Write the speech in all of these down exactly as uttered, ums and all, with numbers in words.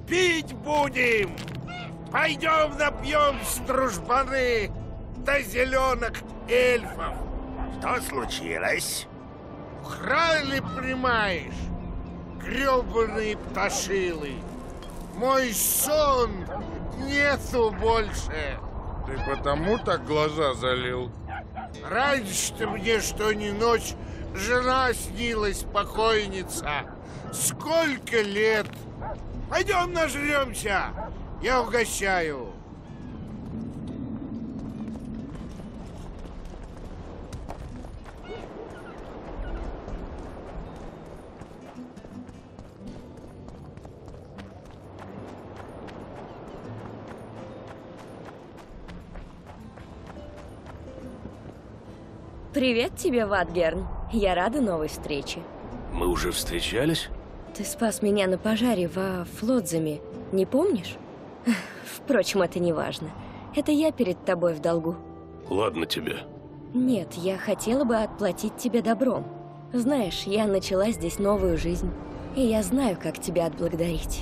Пить будем! Пойдем напьем дружбаны до зеленок эльфов. Что случилось? Украли, понимаешь, гребаные пташилы. Мой сон нету больше. Ты потому так глаза залил? Раньше-то мне что ни ночь жена снилась, покойница. Сколько лет? Пойдем нажремся, я угощаю. Привет тебе, Ватгерн. Я рада новой встрече. Мы уже встречались? Ты спас меня на пожаре во Флотзаме, не помнишь? Впрочем, это не важно. Это я перед тобой в долгу. Ладно тебе. Нет, я хотела бы отплатить тебе добром. Знаешь, я начала здесь новую жизнь, и я знаю, как тебя отблагодарить.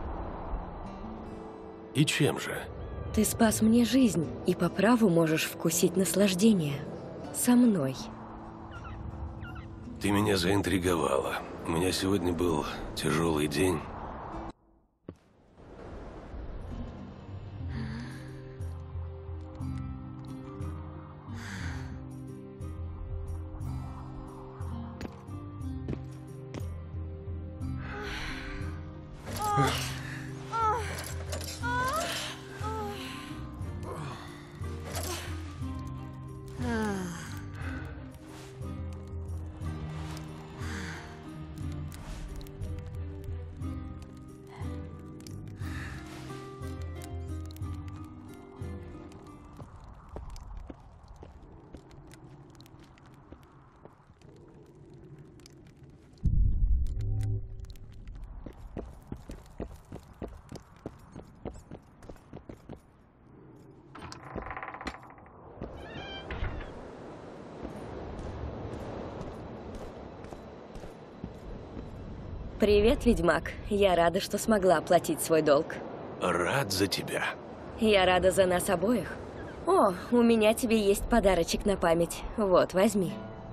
И чем же? Ты спас мне жизнь, и по праву можешь вкусить наслаждение. Со мной. Ты меня заинтриговала. У меня сегодня был тяжелый день. Привет, ведьмак. Я рада, что смогла оплатить свой долг. Рад за тебя. Я рада за нас обоих. О, у меня тебе есть подарочек на память. Вот, возьми.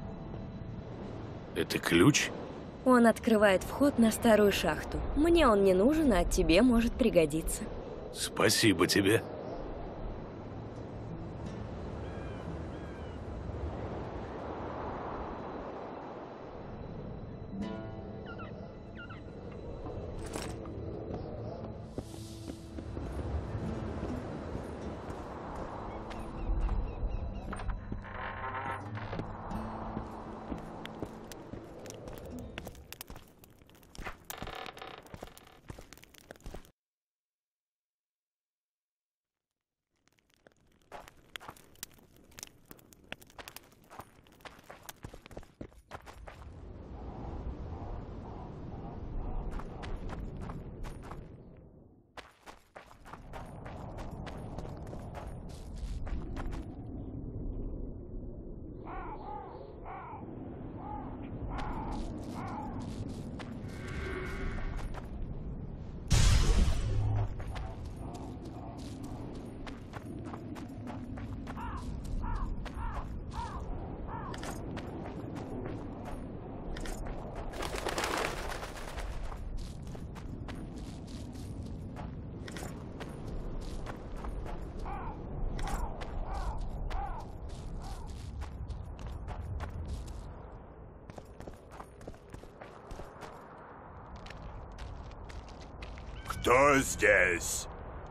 Это ключ? Он открывает вход на старую шахту. Мне он не нужен, а тебе может пригодиться. Спасибо тебе. Кто здесь?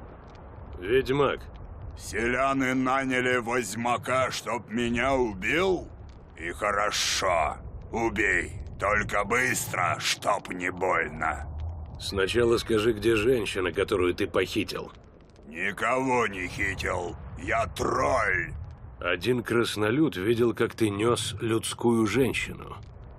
Ведьмак. Селяне наняли возьмака, чтоб меня убил? И хорошо, убей. Только быстро, чтоб не больно. Сначала скажи, где женщина, которую ты похитил. Никого не хитил. Я тролль. Один краснолюд видел, как ты нес людскую женщину.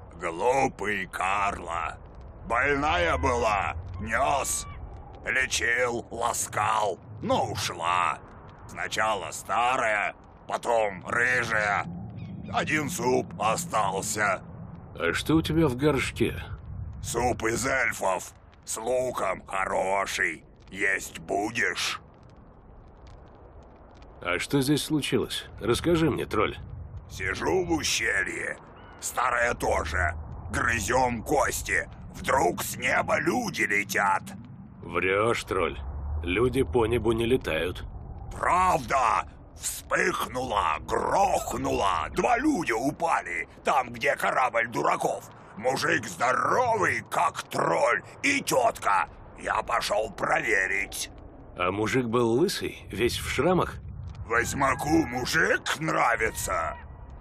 Глупый Карла. Больная была. Нес. Лечил, ласкал. Но ушла. Сначала старая, потом рыжая. Один суп остался. А что у тебя в горшке? Суп из эльфов. С луком хороший. есть будешь. А что здесь случилось? Расскажи мне, тролль. Сижу в ущелье. Старое тоже. Грызем кости. Вдруг с неба люди летят. Врешь, тролль. Люди по небу не летают. Правда? Вспыхнула, грохнула. Два люди упали. Там, где корабль дураков. Мужик здоровый, как тролль. И тетка. Я пошел проверить. А мужик был лысый, весь в шрамах? Ведьмаку мужик нравится.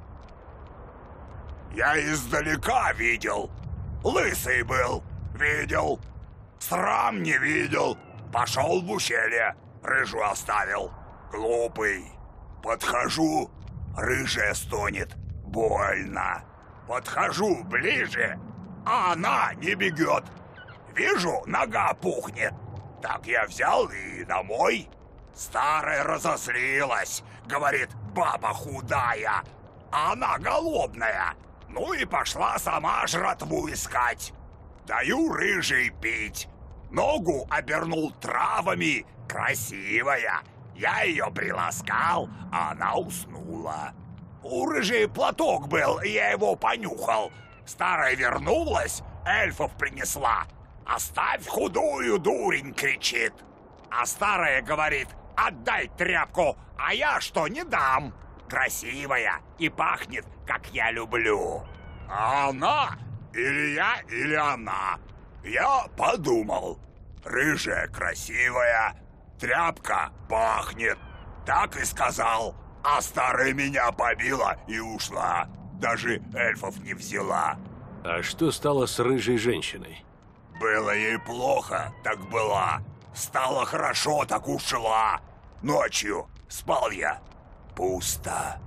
Я издалека видел. Лысый был. Видел. Срам не видел. Пошел в ущелье. Рыжу оставил. Глупый. Подхожу. Рыжая стонет. Больно. Подхожу ближе. А она не бегет. Вижу, нога пухнет. Так я взял и домой. Старая разозлилась. Говорит, баба худая. А она голодная. Ну и пошла сама жратву искать. Даю рыжий пить. Ногу обернул травами. Красивая. Я ее приласкал, а она уснула. У рыжей платок был, я его понюхал. Старая вернулась, эльфов принесла. «Оставь худую, дурень!» — кричит. А старая говорит, «Отдай тряпку, а я что, не дам?» Красивая и пахнет, как я люблю. А она, или я, или она. Я подумал, рыжая красивая, тряпка пахнет. Так и сказал. А старая меня побила и ушла. Даже эльфов не взяла. А что стало с рыжей женщиной? Было ей плохо, так была. Стало хорошо, так ушла. Ночью спал я. Пусто.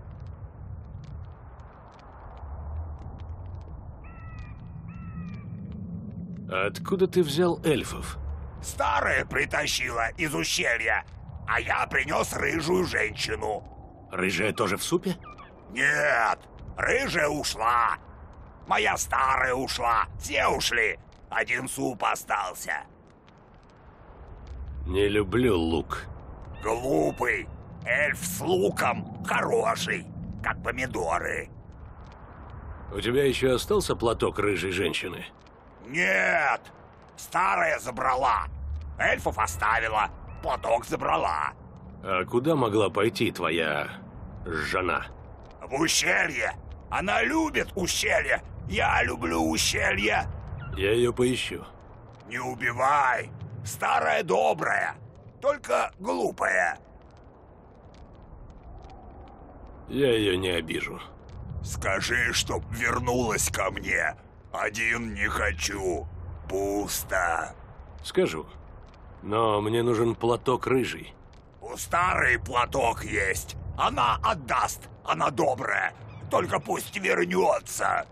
А откуда ты взял эльфов? Старая притащила из ущелья, а я принес рыжую женщину. Рыжая тоже в супе? Нет, рыжая ушла. Моя старая ушла. Все ушли. Один суп остался. Не люблю лук. Глупый. Эльф с луком хороший, как помидоры. У тебя еще остался платок рыжей женщины? Нет, старая забрала. Эльфов оставила, платок забрала. А куда могла пойти твоя жена? В ущелье. Она любит ущелье. Я люблю ущелье. Я ее поищу. Не убивай. Старая добрая, только глупая. Я ее не обижу. Скажи, чтоб вернулась ко мне. Один не хочу. Пусто. Скажу. Но мне нужен платок рыжий. У старой платок есть. Она отдаст. Она добрая. Только пусть вернется.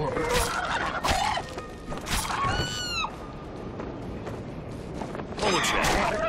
Получай.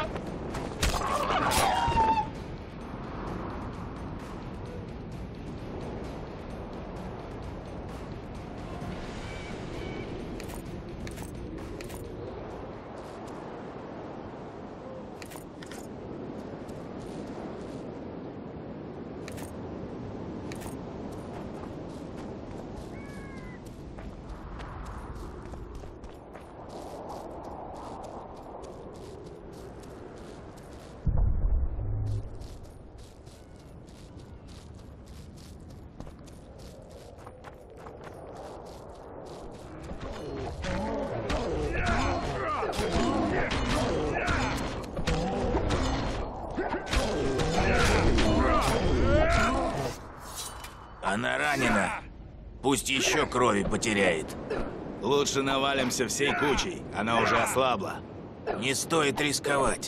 Она ранена. Пусть еще крови потеряет. Лучше навалимся всей кучей. Она уже ослабла. Не стоит рисковать.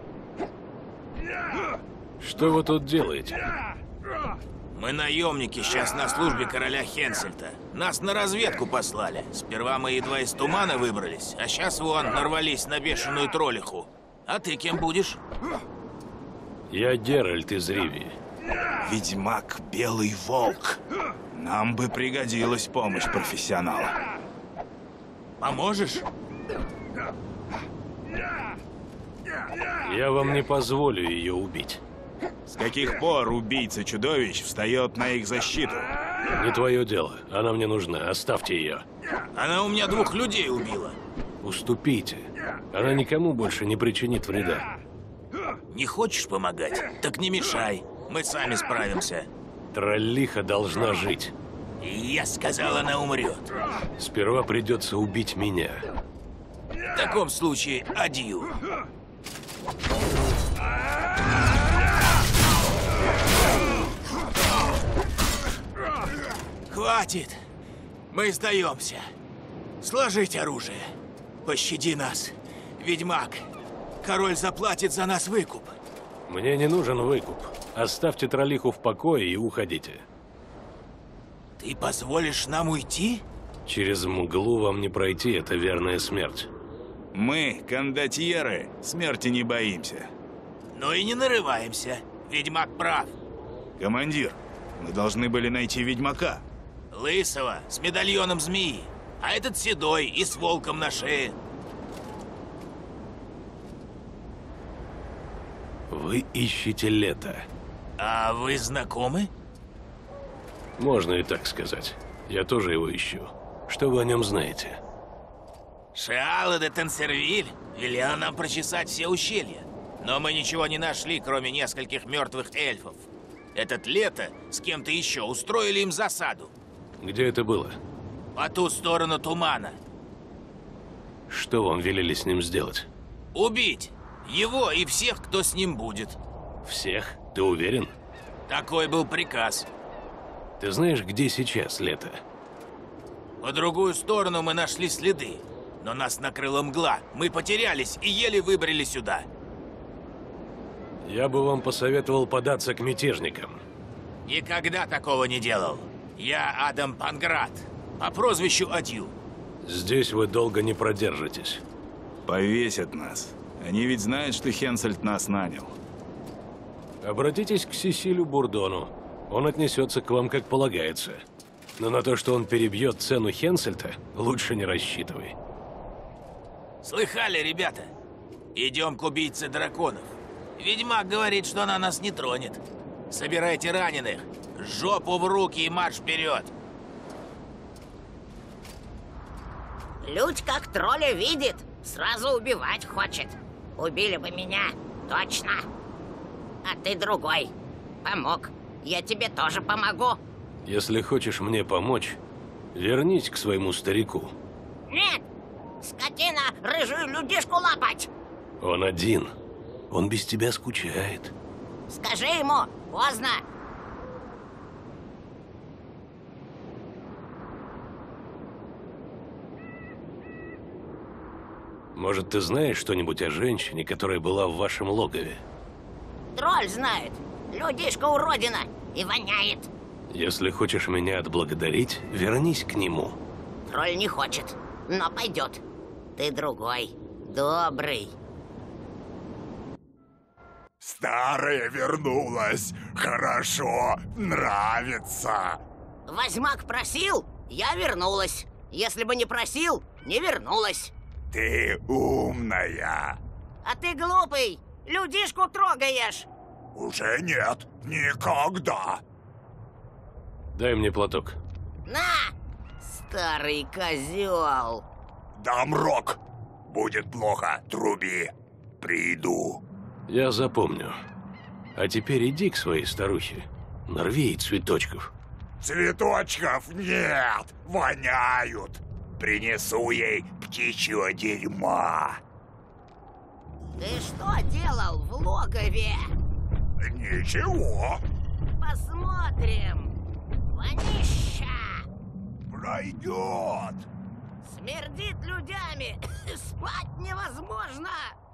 Что вы тут делаете? Мы наемники, сейчас на службе короля Хенсельта. Нас на разведку послали. Сперва мы едва из тумана выбрались, а сейчас вон нарвались на бешеную троллиху. А ты кем будешь? Я Геральт из Ривии. Ведьмак Белый Волк. Нам бы пригодилась помощь профессионала. Поможешь? Я вам не позволю ее убить. С каких пор убийца-чудовищ встает на их защиту? Не твое дело. Она мне нужна. Оставьте ее. Она у меня двух людей убила. Уступите. Она никому больше не причинит вреда. Не хочешь помогать? Так не мешай. Мы сами справимся. Троллиха должна жить. Я сказал, она умрет. Сперва придется убить меня. В таком случае, адью. Хватит. Мы сдаемся. Сложить оружие. Пощади нас, ведьмак. Король заплатит за нас выкуп. Мне не нужен выкуп. Оставьте троллиху в покое и уходите. Ты позволишь нам уйти? Через мглу вам не пройти, это верная смерть. Мы, кондотьеры, смерти не боимся. Но и не нарываемся. Ведьмак прав. Командир, мы должны были найти ведьмака. Лысого, с медальоном змеи. А этот седой и с волком на шее. Вы ищете лето. А вы знакомы? Можно и так сказать. Я тоже его ищу. Что вы о нем знаете? Шиала де Тенсервиль велела нам прочесать все ущелья. Но мы ничего не нашли, кроме нескольких мертвых эльфов. Этот лето с кем-то еще устроили им засаду. Где это было? По ту сторону тумана. Что вам велели с ним сделать? Убить его и всех, кто с ним будет. Всех? Ты уверен? Такой был приказ. Ты знаешь, где сейчас лето? По другую сторону мы нашли следы. Но нас накрыла мгла. Мы потерялись и еле выбрали сюда. Я бы вам посоветовал податься к мятежникам. Никогда такого не делал. Я Адам Панград, по прозвищу Адью. Здесь вы долго не продержитесь. Повесят нас. Они ведь знают, что Хенсельт нас нанял. Обратитесь к Сесилю Бурдону. Он отнесется к вам, как полагается. Но на то, что он перебьет цену Хенсельта, лучше не рассчитывай. Слыхали, ребята? Идем к убийце драконов. Ведьмак говорит, что она нас не тронет. Собирайте раненых. Жопу в руки и марш вперед. Людь как тролля видит, сразу убивать хочет. Убили бы меня, точно. А ты другой. Помог. Я тебе тоже помогу. Если хочешь мне помочь, вернись к своему старику. Нет! Скотина, рыжую людишку лапать! Он один. Он без тебя скучает. Скажи ему, поздно. Может, ты знаешь что-нибудь о женщине, которая была в вашем логове? Тролль знает. Людишка уродина и воняет. Если хочешь меня отблагодарить, вернись к нему. тролль не хочет, но пойдет. Ты другой, добрый. Старая вернулась. Хорошо, нравится. Возьмак просил, я вернулась. Если бы не просил, не вернулась. Ты умная. А ты глупый, людишку трогаешь. Уже нет, никогда. Дай мне платок. На, старый козел. Дам рог. Будет плохо, труби. Приду. Я запомню. А теперь иди к своей старухе. Нарви ей цветочков. Цветочков нет, воняют. Принесу ей птичье дерьма. Ты что делал в логове? Ничего, Посмотрим. Вонища. пройдет. Смердит людьми. Спать невозможно.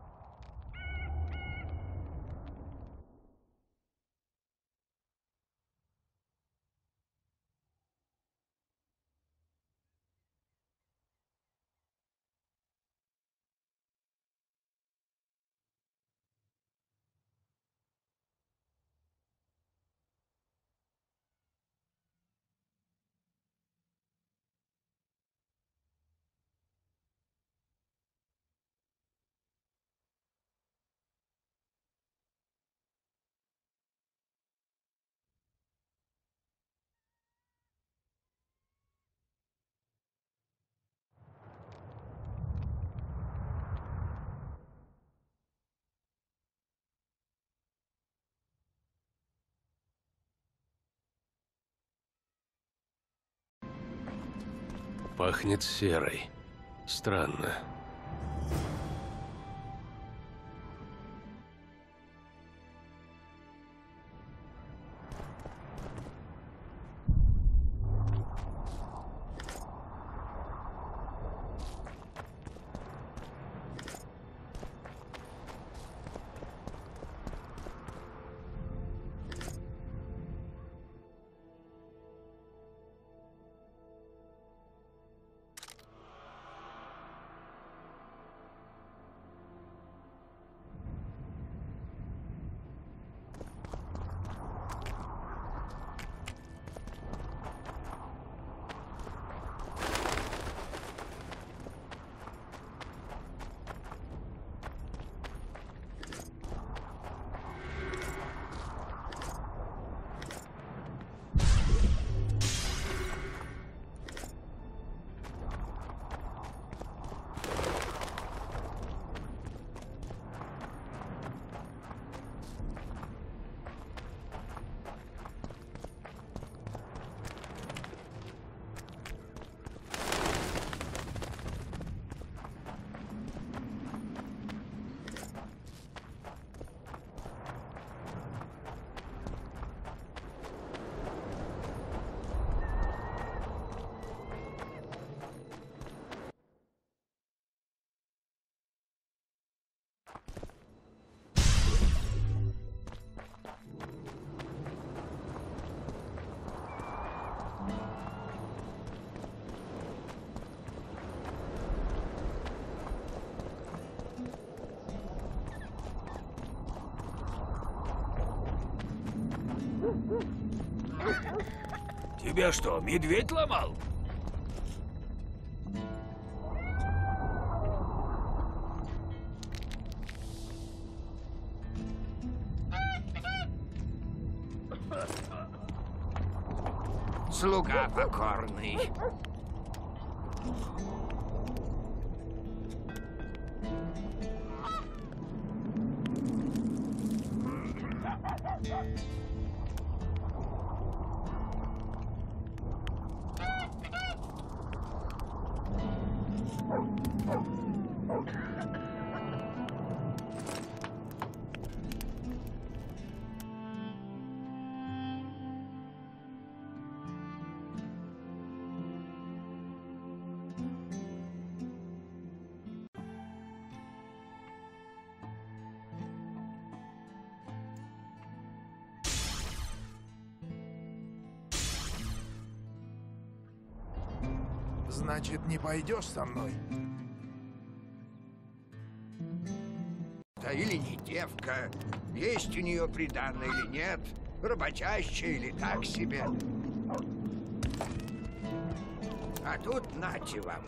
Пахнет серой. Странно. Тебя что, медведь ломал? Слуга покорный. Значит, не пойдешь со мной? Да или не девка, есть у нее приданное или нет, работящая или так себе. А тут нате вам.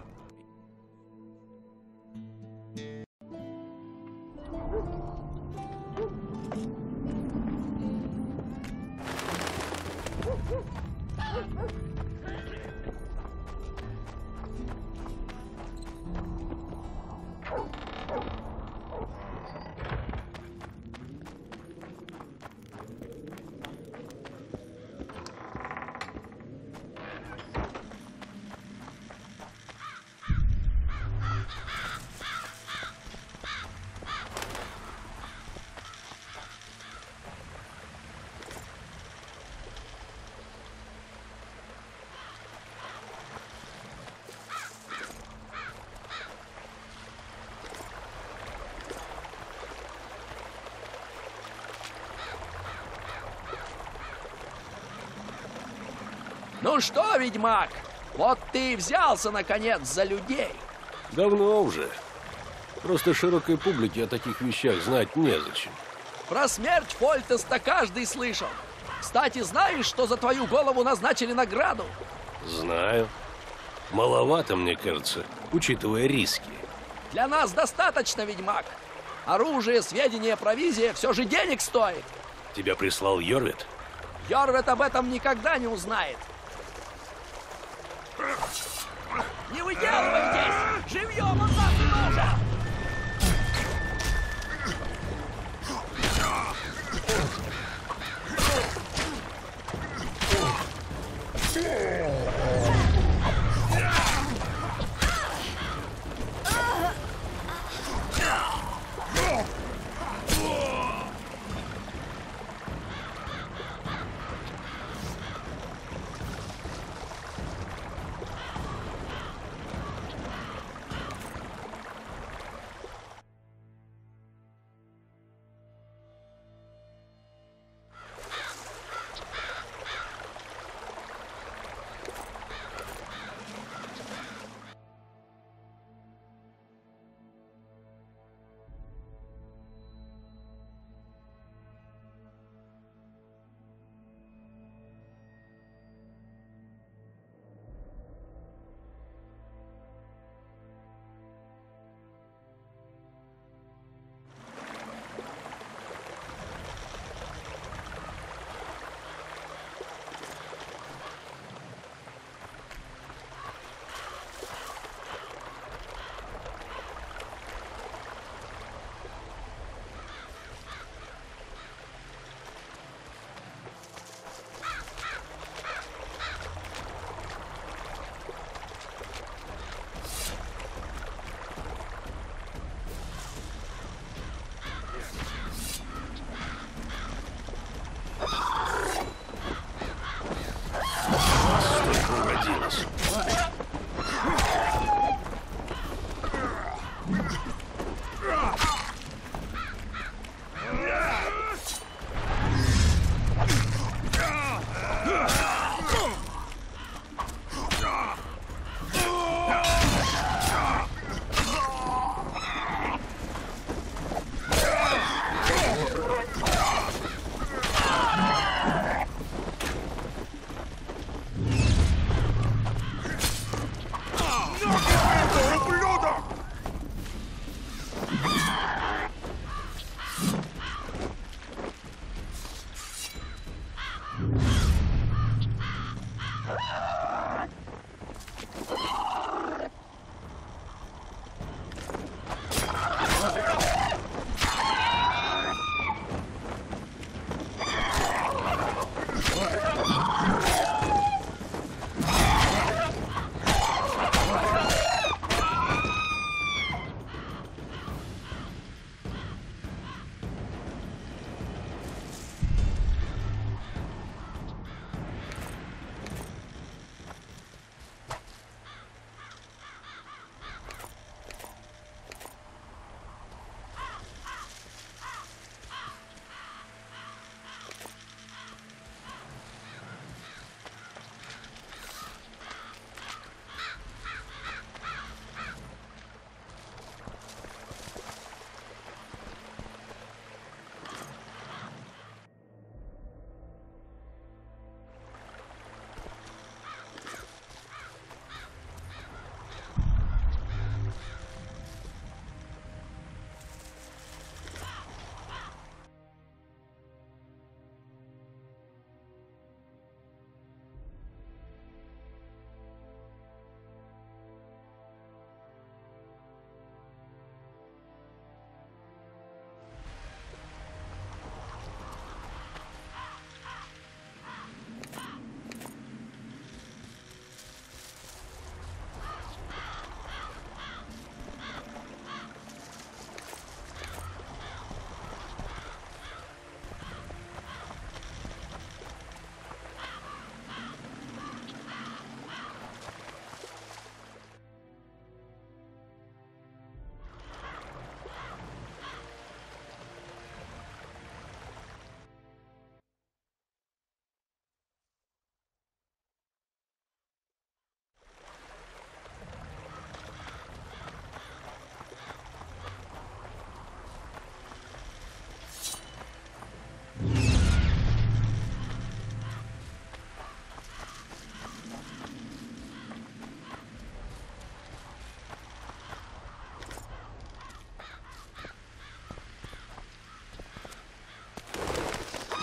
Ну что, ведьмак, вот ты и взялся, наконец, за людей. Давно уже. Просто широкой публике о таких вещах знать незачем. Про смерть Фольтеста каждый слышал. Кстати, знаешь, что за твою голову назначили награду? Знаю. Маловато, мне кажется, учитывая риски. Для нас достаточно, ведьмак. Оружие, сведения, провизия все же денег стоит. Тебя прислал Йорвет? Йорвет об этом никогда не узнает. Не выделывайтесь! Живьем он нас не нужен!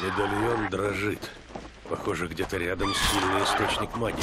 Медальон дрожит. Похоже, где-то рядом сильный источник магии.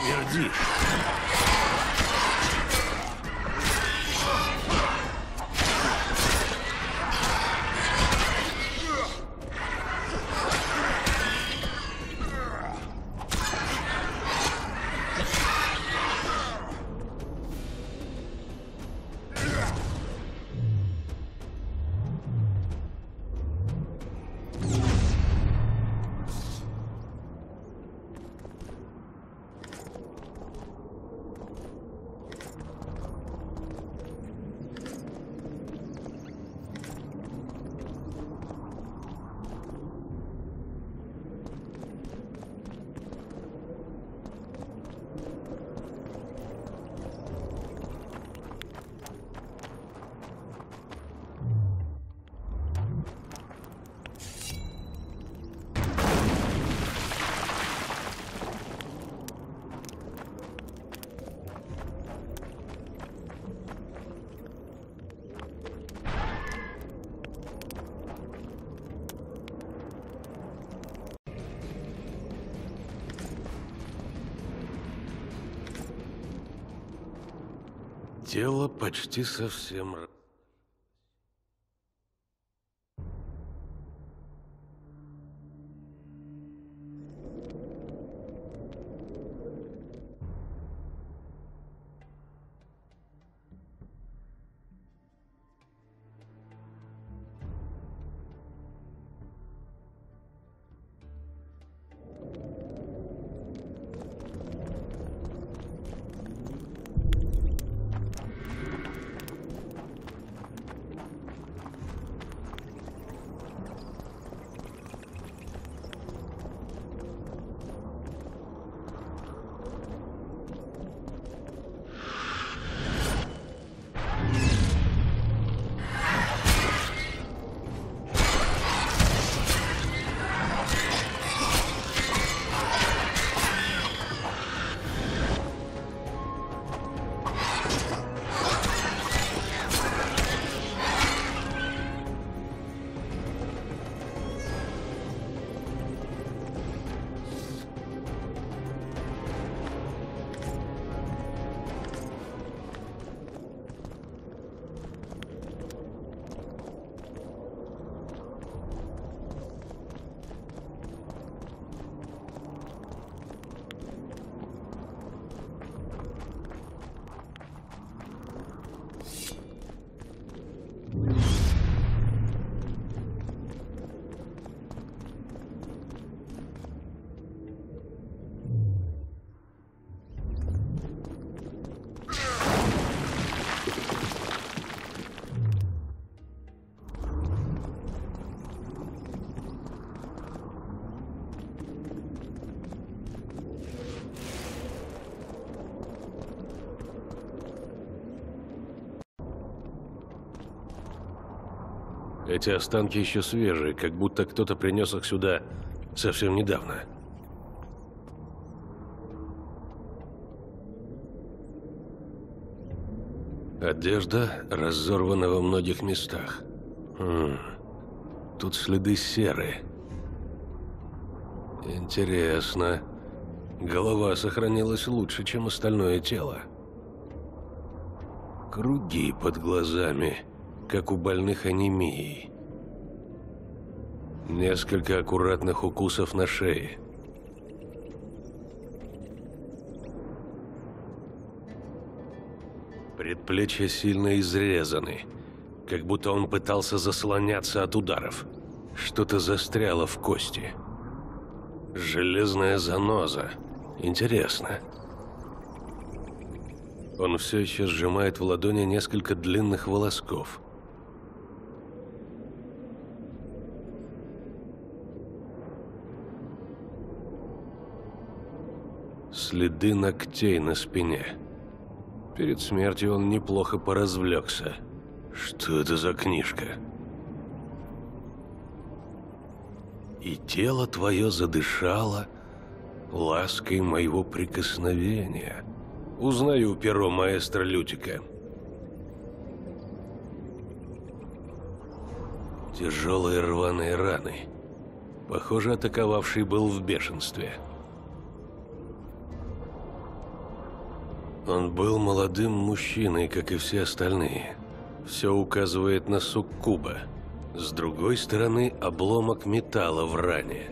смердишь. Тело почти совсем... Эти останки еще свежие, как будто кто-то принес их сюда совсем недавно. Одежда разорвана во многих местах. Хм. Тут следы серы. Интересно. Голова сохранилась лучше, чем остальное тело. Круги под глазами, как у больных анемией. Несколько аккуратных укусов на шее. Предплечья сильно изрезаны, как будто он пытался заслоняться от ударов. Что-то застряло в кости. Железная заноза. Интересно. Он все еще сжимает в ладони несколько длинных волосков. Следы ногтей на спине. Перед смертью он неплохо поразвлекся. Что это за книжка? И тело твое задышало лаской моего прикосновения. Узнаю перо маэстро Лютика. Тяжелые рваные раны. Похоже, атаковавший был в бешенстве. Он был молодым мужчиной, как и все остальные. Все указывает на суккуба. С другой стороны, обломок металла в ране.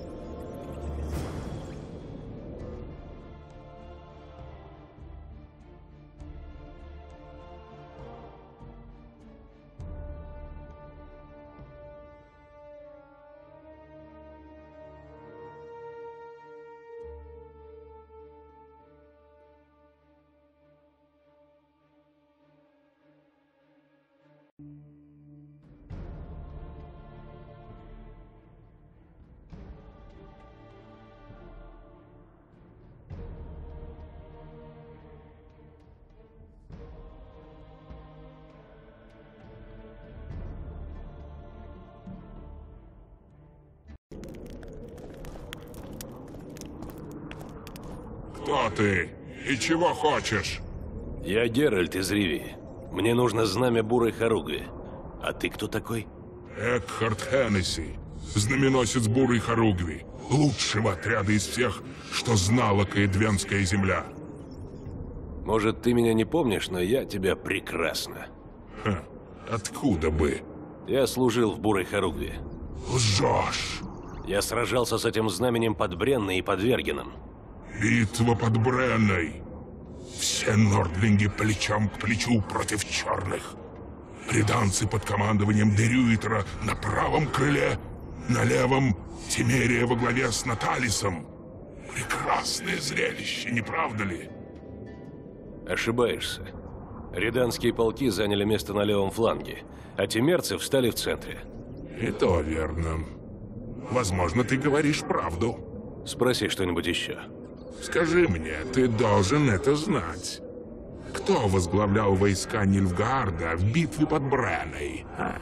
Кто ты? И чего хочешь? Я Геральт из Ривии. Мне нужно знамя бурой хоругви. А ты кто такой? Экхард Хеннесси, знаменосец бурой хоругви, лучшего отряда из всех, что знала Каэдвенская земля. Может, ты меня не помнишь, но я тебя прекрасно. Ха, откуда бы? Я служил в бурой хоругви. Лжешь! Я сражался с этим знаменем под Бренной и под Вергеном. Битва под Бренной. Все нордлинги плечом к плечу против черных. Реданцы под командованием Дерюитера на правом крыле, на левом Тимерия во главе с Наталисом. Прекрасное зрелище, не правда ли? Ошибаешься. Реданские полки заняли место на левом фланге, а тимерцы встали в центре. И то верно. Возможно, ты говоришь правду. Спроси что-нибудь еще. Скажи мне, ты должен это знать. Кто возглавлял войска Нильфгаарда в битве под Бренной, а?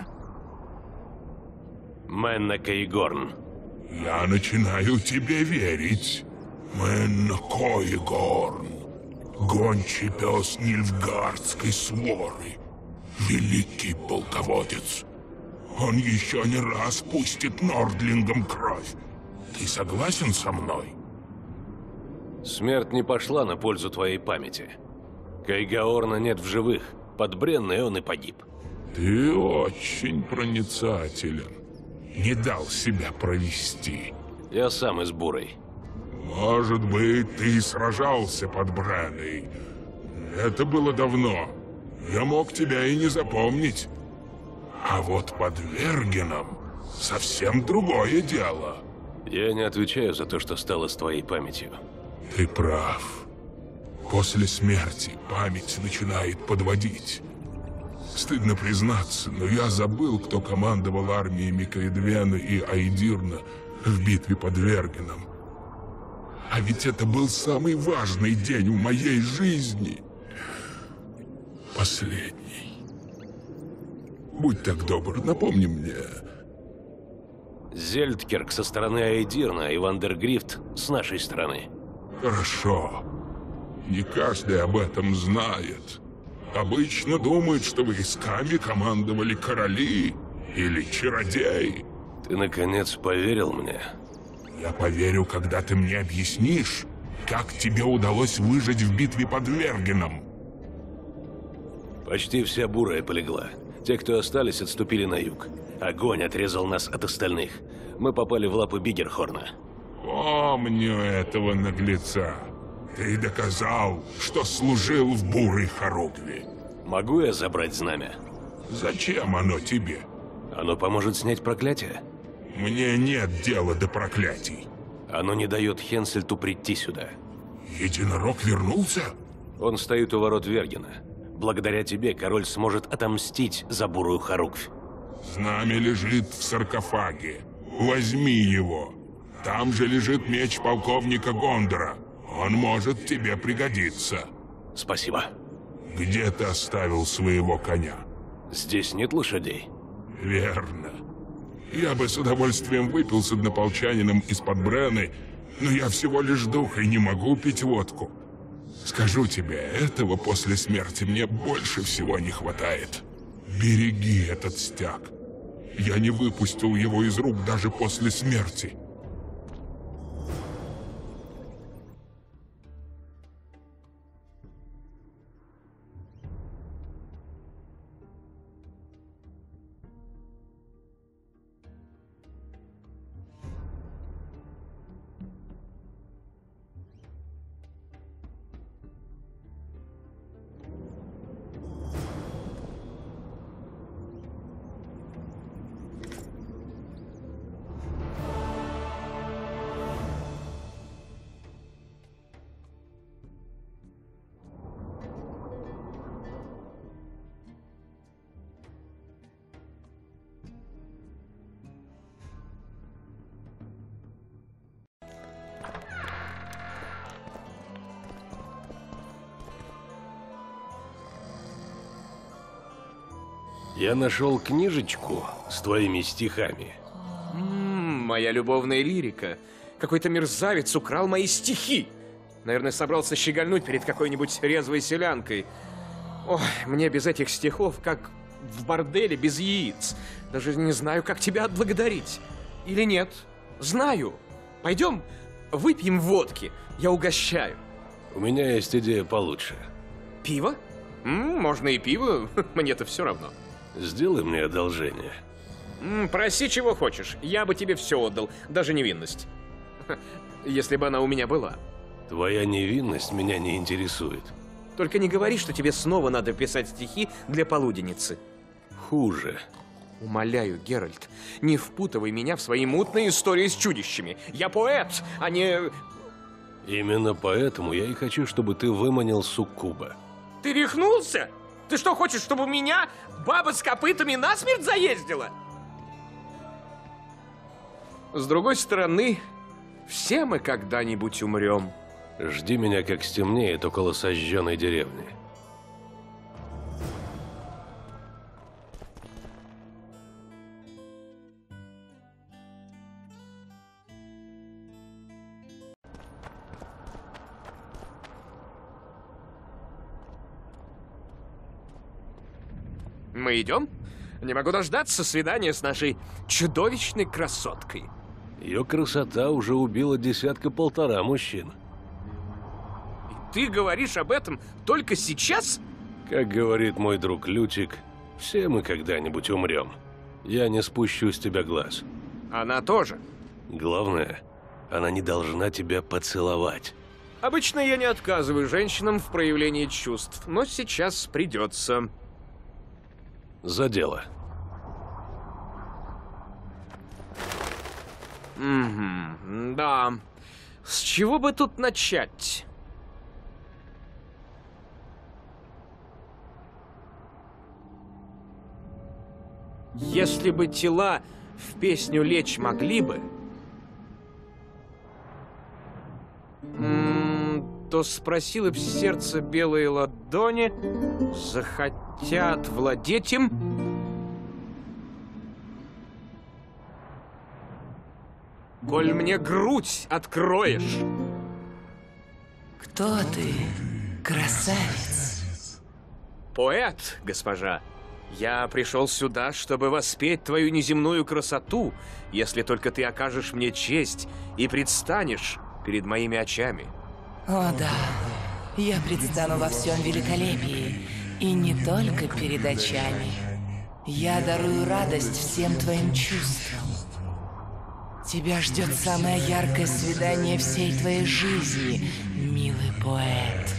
Мэнна Каегорн. Я начинаю тебе верить. Мэнна Каегорн. Гончий пес Нильфгаардской своры. Великий полководец. Он еще не раз пустит нордлингам кровь. Ты согласен со мной? Смерть не пошла на пользу твоей памяти. Кайгаорна нет в живых. Под Бренной он и погиб. Ты очень проницателен. Не дал себя провести. Я сам из Бурой. Может быть, ты сражался под Бренной. Это было давно. Я мог тебя и не запомнить. А вот под Вергеном совсем другое дело. Я не отвечаю за то, что стало с твоей памятью. Ты прав. После смерти память начинает подводить. Стыдно признаться, но я забыл, кто командовал армиями Каэдвена и Айдирна в битве под Вергеном. А ведь это был самый важный день в моей жизни. Последний. Будь так добр, напомни мне. Зельдкерк со стороны Айдирна и Вандергрифт с нашей стороны. Хорошо. Не каждый об этом знает. Обычно думают, что войсками командовали короли или чародеи. Ты, наконец, поверил мне? Я поверю, когда ты мне объяснишь, как тебе удалось выжить в битве под Вергеном. Почти вся бурая полегла. Те, кто остались, отступили на юг. Огонь отрезал нас от остальных. Мы попали в лапы Бигерхорна. Помню этого наглеца. Ты доказал, что служил в бурой хоругви. Могу я забрать знамя? Зачем оно тебе? Оно поможет снять проклятие? Мне нет дела до проклятий. Оно не дает Хенсельту прийти сюда. Единорог вернулся? Он стоит у ворот Вергена. Благодаря тебе король сможет отомстить за бурую хоругвь. Знамя лежит в саркофаге. Возьми его. Там же лежит меч полковника Гондора. Он может тебе пригодиться. Спасибо. Где ты оставил своего коня? Здесь нет лошадей. Верно. Я бы с удовольствием выпил с однополчанином из-под Брены, но я всего лишь дух и не могу пить водку. Скажу тебе, этого после смерти мне больше всего не хватает. Береги этот стяг. Я не выпустил его из рук даже после смерти. Я нашел книжечку с твоими стихами. М-м, моя любовная лирика. Какой-то мерзавец украл мои стихи. Наверное, собрался щегольнуть перед какой-нибудь резвой селянкой. Ой, мне без этих стихов, как в борделе без яиц. Даже не знаю, как тебя отблагодарить. Или нет? Знаю. Пойдем выпьем водки. Я угощаю. У меня есть идея получше. Пиво? М-м, можно и пиво. Мне-то все равно. Сделай мне одолжение. М-м, проси, чего хочешь. Я бы тебе все отдал. Даже невинность. Если бы она у меня была. Твоя невинность меня не интересует. Только не говори, что тебе снова надо писать стихи для полуденницы. Хуже. Умоляю, Геральт, не впутывай меня в свои мутные истории с чудищами. Я поэт, а не... Именно поэтому я и хочу, чтобы ты выманил суккуба. Ты рехнулся? Ты что, хочешь, чтобы меня баба с копытами насмерть заездила? С другой стороны, все мы когда-нибудь умрем. Жди меня, как стемнеет, около сожженной деревни. Мы идем? Не могу дождаться свидания с нашей чудовищной красоткой. Ее красота уже убила десятка-полтора мужчин. И ты говоришь об этом только сейчас? Как говорит мой друг Лютик, все мы когда-нибудь умрем. Я не спущу с тебя глаз. Она тоже. Главное, она не должна тебя поцеловать. Обычно я не отказываю женщинам в проявлении чувств, но сейчас придется. За дело. Угу, да. С чего бы тут начать? Если бы тела в песню лечь могли бы, то спросило б сердце белые ладони, захотят владеть им. Коль мне грудь откроешь. Кто ты, красавец? Поэт, госпожа. Я пришел сюда, чтобы воспеть твою неземную красоту, если только ты окажешь мне честь и предстанешь перед моими очами. О да, я предстану во всем великолепии, и не только перед очами. Я дарую радость всем твоим чувствам. Тебя ждет самое яркое свидание всей твоей жизни, милый поэт.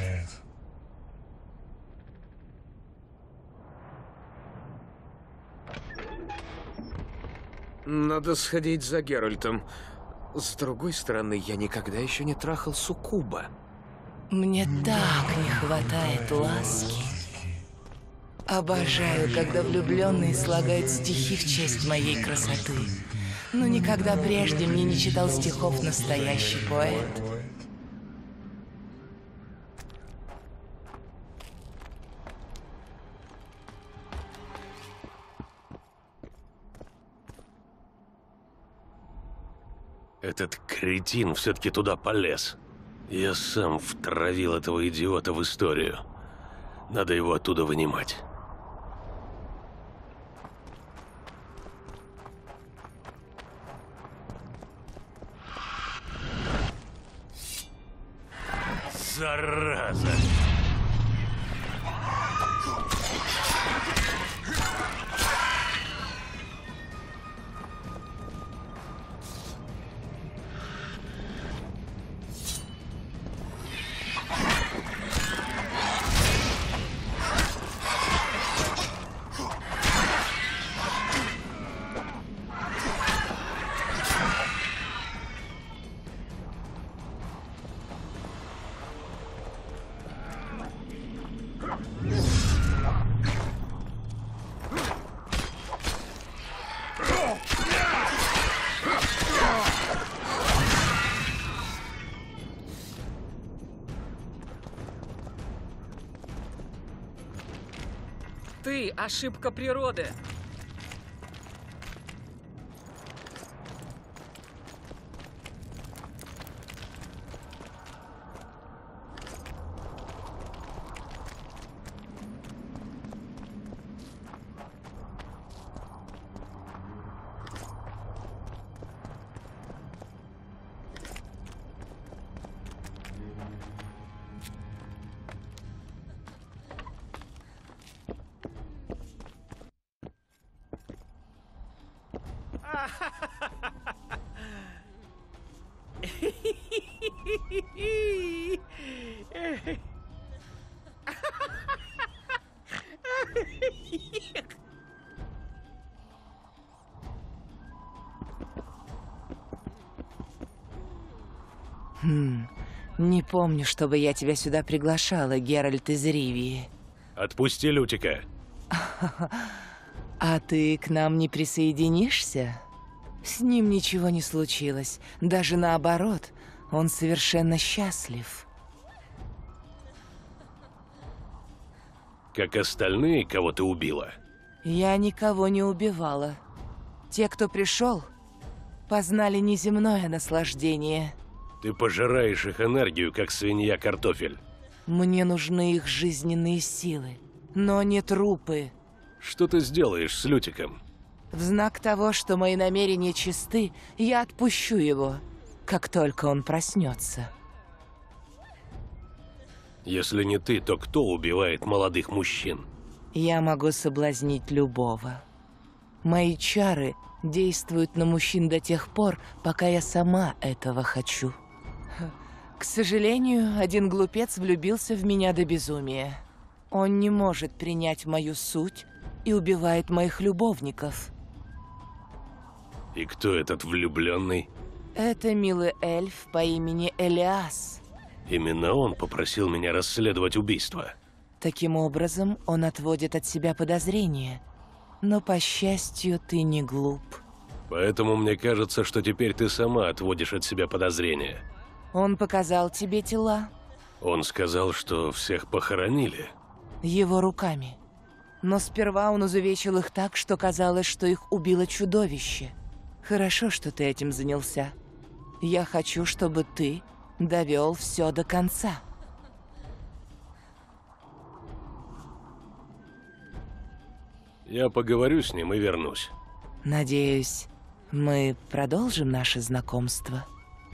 Надо сходить за Геральтом. С другой стороны, я никогда еще не трахал суккуба. Мне так не хватает ласки. Обожаю, когда влюбленные слагают стихи в честь моей красоты. Но никогда прежде мне не читал стихов настоящий поэт. Этот кретин все-таки туда полез. Я сам втравил этого идиота в историю. Надо его оттуда вынимать. Зараза! ты, ошибка природы. Хм, не помню, чтобы я тебя сюда приглашала, Геральт из Ривии. Отпусти Лютика. А ты к нам не присоединишься? С ним ничего не случилось. Даже наоборот, он совершенно счастлив. Как остальные, кого ты убила? Я никого не убивала. Те, кто пришел, познали неземное наслаждение. Ты пожираешь их энергию, как свинья картофель. Мне нужны их жизненные силы, но не трупы. Что ты сделаешь с Лютиком? В знак того, что мои намерения чисты, я отпущу его, как только он проснется. Если не ты, то кто убивает молодых мужчин? Я могу соблазнить любого. Мои чары действуют на мужчин до тех пор, пока я сама этого хочу. К сожалению, один глупец влюбился в меня до безумия. Он не может принять мою суть и убивает моих любовников. И кто этот влюбленный? Это милый эльф по имени Элиас. Именно он попросил меня расследовать убийство. Таким образом, он отводит от себя подозрения. Но, по счастью, ты не глуп. Поэтому мне кажется, что теперь ты сама отводишь от себя подозрения. Он показал тебе тела? Он сказал, что всех похоронили. Его руками. Но сперва он изувечил их так, что казалось, что их убило чудовище. Хорошо, что ты этим занялся. Я хочу, чтобы ты довел все до конца. Я поговорю с ним и вернусь. Надеюсь, мы продолжим наше знакомство.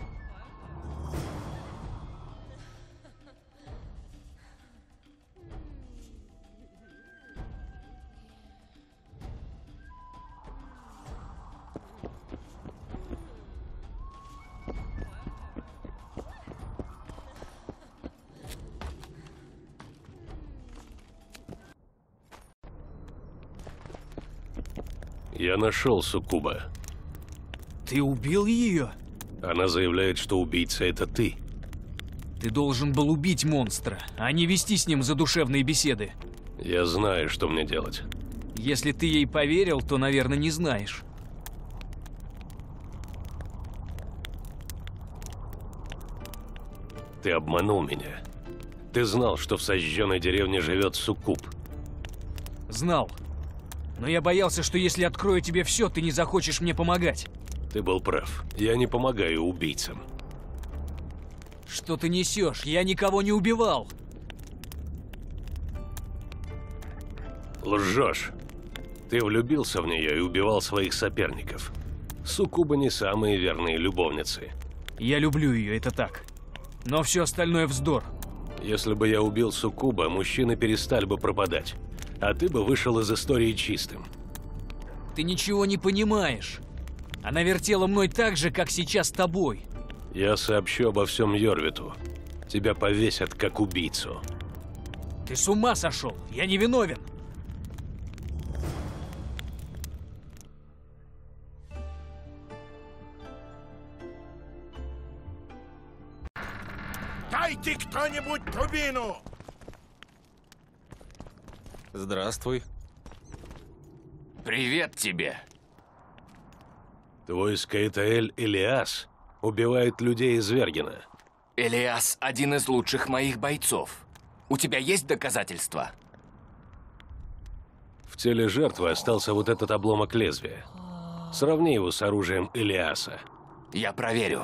Я нашел Суккуба. Ты убил ее? Она заявляет, что убийца — это ты. Ты должен был убить монстра, а не вести с ним задушевные беседы. Я знаю, что мне делать. Если ты ей поверил, то, наверное, не знаешь. Ты обманул меня. Ты знал, что в сожженной деревне живет Суккуб. Знал. Но я боялся, что если открою тебе все, ты не захочешь мне помогать. Ты был прав. Я не помогаю убийцам. Что ты несешь? Я никого не убивал. Лжешь. Ты влюбился в нее и убивал своих соперников. Суккубы не самые верные любовницы. Я люблю ее, это так. Но все остальное вздор. Если бы я убил Суккуба, мужчины перестали бы пропадать. А ты бы вышел из истории чистым. Ты ничего не понимаешь. Она вертела мной так же, как сейчас тобой. Я сообщу обо всем Йорвиту. Тебя повесят как убийцу. Ты с ума сошел? Я не виновен. Дайте кто-нибудь дубину! Здравствуй. Привет тебе. Твой Скаэтаэль Элиас убивает людей из Вергена. Элиас – один из лучших моих бойцов. У тебя есть доказательства? В теле жертвы остался вот этот обломок лезвия. Сравни его с оружием Элиаса. Я проверю.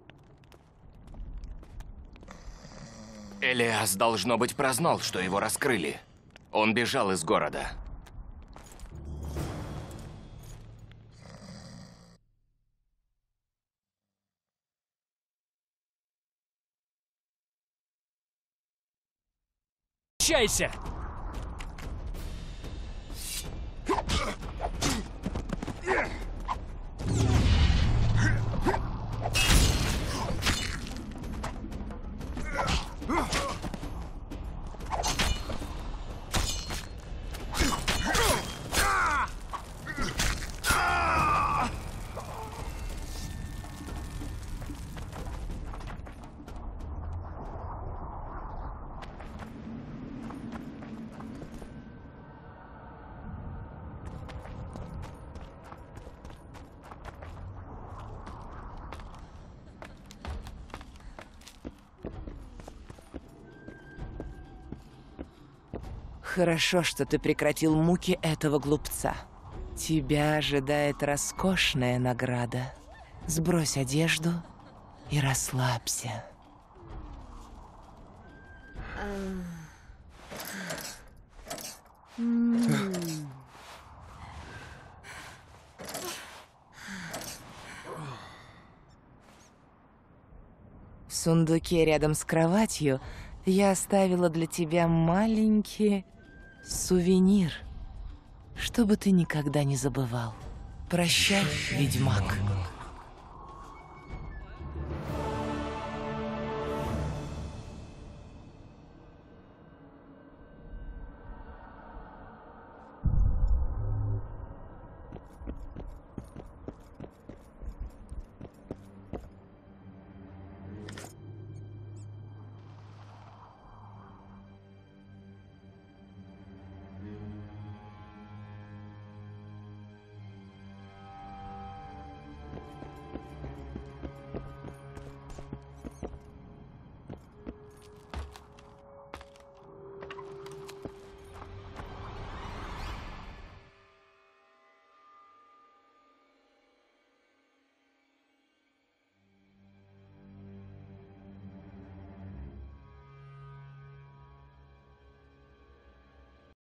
Элиас, должно быть, прознал, что его раскрыли. Он бежал из города. Прощайся! Хорошо, что ты прекратил муки этого глупца. Тебя ожидает роскошная награда. Сбрось одежду и расслабься. В сундуке рядом с кроватью я оставила для тебя маленький сувенир, чтобы ты никогда не забывал. Прощай, ведьмак.